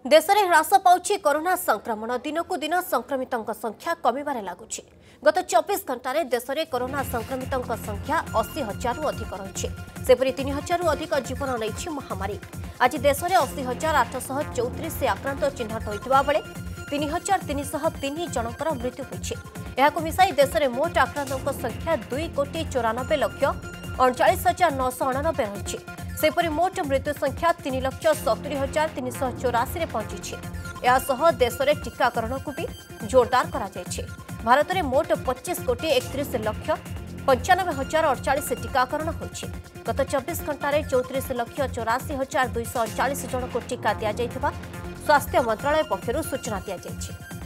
देश में ह्रास पाउछि कोरोना संक्रमण दिनकू दिन संक्रमितों संख्या कमिबारे लागुछि। गत 24 घंटे देश में कोरोना संक्रमितों संख्या 80,000 अधिक रही। सेपरी 3,000 अधिक जीवन नहीं महामारी। आज देश में 80,834 आक्रांत चिन्हट होता बेले 3,303 जनकर मृत्यु होइछि। एहाकु मिसाई देश में मोट आक्रांतों संख्या 2,94,39,999 रही। सेपरी मोट मृत्यु संख्या 3,70,384 पहुंची। देश में टीकाकरण को भी जोरदार करा जायछि। भारत में मोट 25,31,95,048 टीकाकरण होइछि। गत 24 घंटे 34,84,239 जन को टीका दिया जायथिबा स्वास्थ्य मंत्रालय पक्षरु सूचना दिया जायछि।